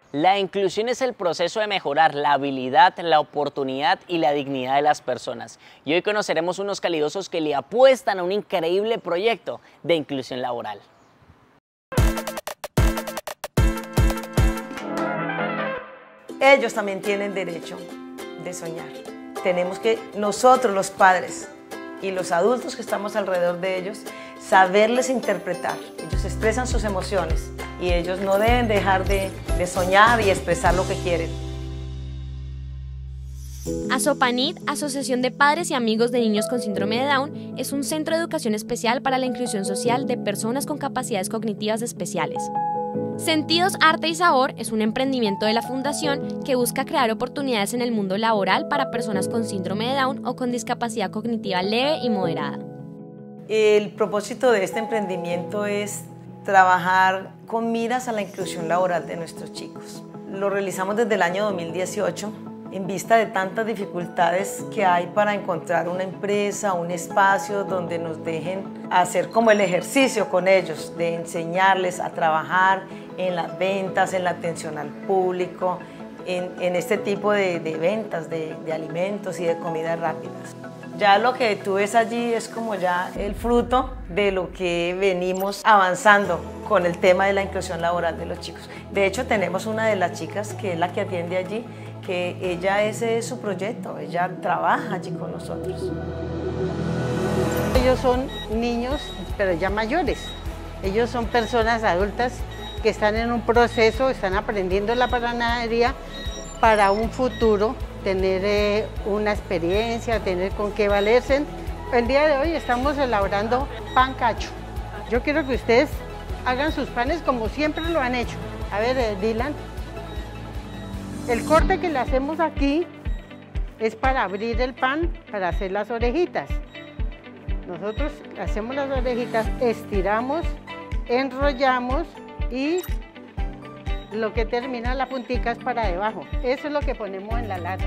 La inclusión es el proceso de mejorar la habilidad, la oportunidad y la dignidad de las personas. Y hoy conoceremos unos calidosos que le apuestan a un increíble proyecto de inclusión laboral. Ellos también tienen derecho de soñar. Tenemos que nosotros, los padres y los adultos que estamos alrededor de ellos, saberles interpretar. Ellos expresan sus emociones y ellos no deben dejar de soñar y expresar lo que quieren. Asopanit, Asociación de Padres y Amigos de Niños con Síndrome de Down, es un centro de educación especial para la inclusión social de personas con capacidades cognitivas especiales. Sentidos, Arte y Sabor es un emprendimiento de la Fundación que busca crear oportunidades en el mundo laboral para personas con síndrome de Down o con discapacidad cognitiva leve y moderada. El propósito de este emprendimiento es trabajar con miras a la inclusión laboral de nuestros chicos. Lo realizamos desde el año 2018 en vista de tantas dificultades que hay para encontrar una empresa, un espacio donde nos dejen hacer como el ejercicio con ellos, de enseñarles a trabajar en las ventas, en la atención al público, en este tipo de ventas de alimentos y de comidas rápidas. Ya lo que tú ves allí es como ya el fruto de lo que venimos avanzando con el tema de la inclusión laboral de los chicos. De hecho, tenemos una de las chicas que es la que atiende allí, que ella ese es su proyecto, ella trabaja allí con nosotros. Ellos son niños, pero ya mayores. Ellos son personas adultas que están en un proceso, están aprendiendo la panadería para un futuro, tener una experiencia, tener con qué valerse. El día de hoy estamos elaborando pan cacho. Yo quiero que ustedes hagan sus panes como siempre lo han hecho. A ver, Dylan. El corte que le hacemos aquí es para abrir el pan, para hacer las orejitas. Nosotros hacemos las orejitas, estiramos, enrollamos y lo que termina la puntica es para debajo. Eso es lo que ponemos en la lata.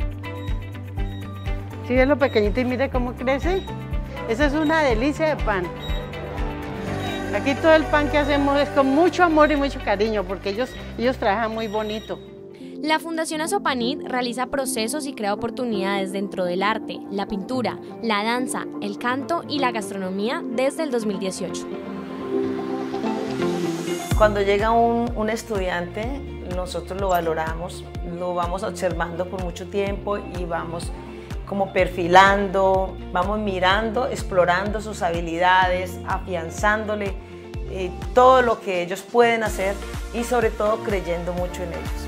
¿Sí ves lo pequeñito y mire cómo crece? Eso es una delicia de pan. Aquí todo el pan que hacemos es con mucho amor y mucho cariño porque ellos trabajan muy bonito. La Fundación Asopanit realiza procesos y crea oportunidades dentro del arte, la pintura, la danza, el canto y la gastronomía desde el 2018. Cuando llega un estudiante, nosotros lo valoramos, lo vamos observando por mucho tiempo y vamos como perfilando, vamos mirando, explorando sus habilidades, afianzándole todo lo que ellos pueden hacer y sobre todo creyendo mucho en ellos.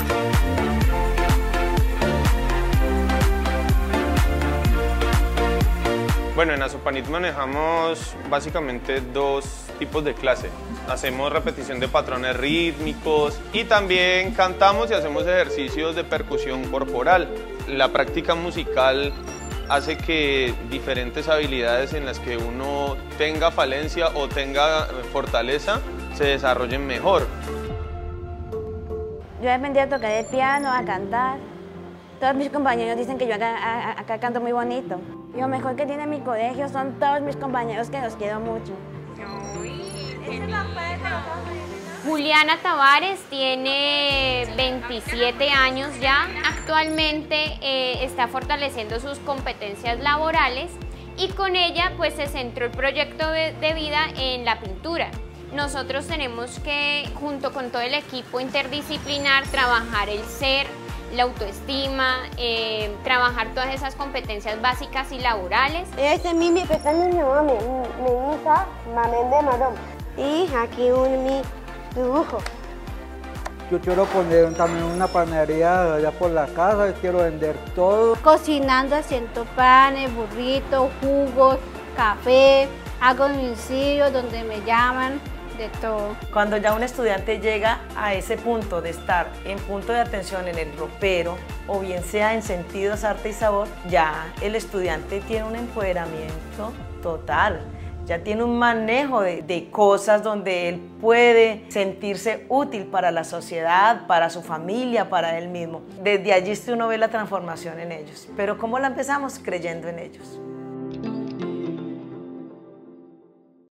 Bueno, en Asopanit manejamos básicamente dos tipos de clase. Hacemos repetición de patrones rítmicos y también cantamos y hacemos ejercicios de percusión corporal. La práctica musical hace que diferentes habilidades en las que uno tenga falencia o tenga fortaleza se desarrollen mejor. Yo he aprendido a tocar el piano, a cantar. Todos mis compañeros dicen que yo acá canto muy bonito. Y lo mejor que tiene mi colegio son todos mis compañeros que los quiero mucho. Juliana Tavares tiene 27 años ya. Actualmente está fortaleciendo sus competencias laborales y con ella pues se centró el proyecto de vida en la pintura. Nosotros tenemos que, junto con todo el equipo interdisciplinar, trabajar el ser, la autoestima, trabajar todas esas competencias básicas y laborales. Este es mi pequeño nombre, mi hija Mamén de Marón. Y aquí mi dibujo. Yo quiero poner también una panadería allá por la casa, y quiero vender todo. Cocinando, haciendo panes, burritos, jugos, café, hago domicilios donde me llaman. De todo. Cuando ya un estudiante llega a ese punto de estar en punto de atención en el ropero o bien sea en sentidos, arte y sabor, ya el estudiante tiene un empoderamiento total, ya tiene un manejo de cosas donde él puede sentirse útil para la sociedad, para su familia, para él mismo. Desde allí uno ve la transformación en ellos. Pero ¿cómo la empezamos? Creyendo en ellos.